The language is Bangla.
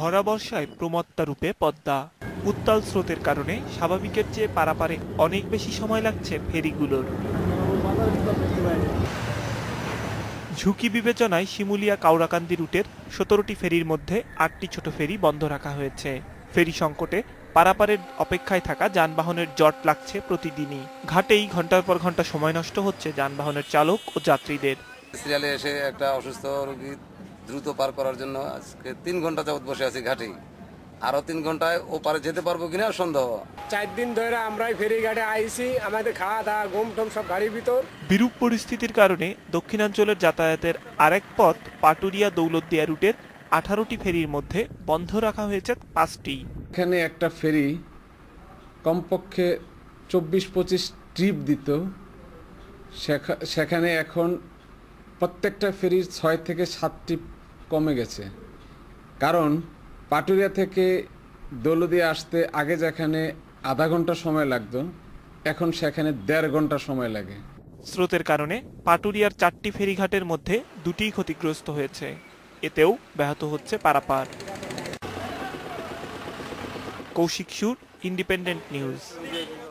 ভরা বর্ষায় প্রমত্তা রূপে পদ্মা। উত্তাল স্রোতের কারণে স্বাভাবিকের চেয়ে পারাপারে অনেক বেশি সময় লাগছে ফেরিগুলোর। ঝুঁকি বিবেচনায় শিমুলিয়া কাউরাকান্দি রুটের ১৭টি ফেরির মধ্যে ৮টি ছোট ফেরি বন্ধ রাখা হয়েছে। ফেরি সংকটে পারাপারের অপেক্ষায় থাকা যানবাহনের জট লাগছে প্রতিদিনই। ঘাটেই ঘন্টার পর ঘন্টা সময় নষ্ট হচ্ছে যানবাহনের চালক ও যাত্রীদের। সিরিয়ালে এসে একটা অসুস্থ রোগী দ্রুত পার করার জন্য আজকে ৩ ঘন্টা যাবত বসে আছি ঘাটেই। আরো 3 ঘন্টায় ওপারে যেতে পারবো কিনা সন্দেহ। 4 দিন ধরে আমরাই ফেরি ঘাটে আইছি, আমাদের খাওয়া দাওয়া ঘুম টুম সব গাড়ির ভিতর। বিরূপ পরিস্থিতির কারণে দক্ষিণাঞ্চলের যাতায়াতের আরেক পথ পাটুরিয়া দৌলতদিয়া রুটের 18টি ফেরির মধ্যে বন্ধ রাখা হয়েছে 5টি। এখানে একটা ফেরি কমপক্ষে 24-25 ট্রিপ দিত, সেখানে এখন প্রত্যেকটা ফেরির 6 থেকে 7 ট্রিপ কমে গেছে। কারণ পাটুরিয়া থেকে দৌলতদিয়া আসতে আগে যেখানে আধা ঘন্টা সময় লাগতো, এখন সেখানে 1.5 ঘন্টা সময় লাগে। স্রোতের কারণে পাটুরিয়ার 4টি ফেরিঘাটের মধ্যে 2টিই ক্ষতিগ্রস্ত হয়েছে। এতেও ব্যাহত হচ্ছে পারাপার। কৌশিক সুর, ইন্ডিপেন্ডেন্ট নিউজ।